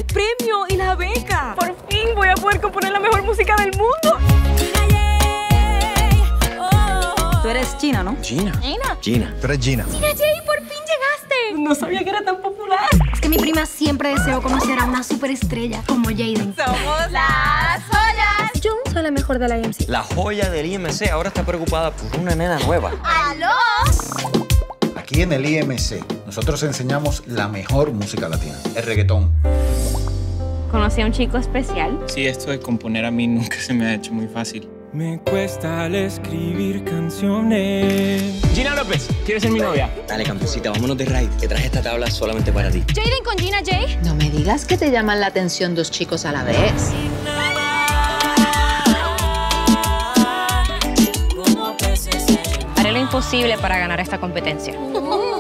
el premio y la beca. Por fin voy a poder componer la mejor música del mundo. Tú eres Gina, ¿no? Gina. Gina. Gina. Tú eres Gina. Gina Jay, por fin llegaste. No sabía que era tan popular. Es que mi prima siempre deseó conocer a una superestrella como Jaden. Somos las joyas. Yo soy la mejor de la IMC. La joya del IMC ahora está preocupada por una nena nueva. ¡Aló! Aquí en el IMC, nosotros enseñamos la mejor música latina, el reggaetón. Conocí a un chico especial. Sí, esto de componer a mí nunca se me ha hecho muy fácil. Me cuesta al escribir canciones. Gina López, ¿quieres ser mi novia? Dale, campeoncita, vámonos de ride, que traje esta tabla solamente para ti. Jaden con Gina Jay. No me digas que te llaman la atención dos chicos a la vez. Haré lo imposible para ganar esta competencia.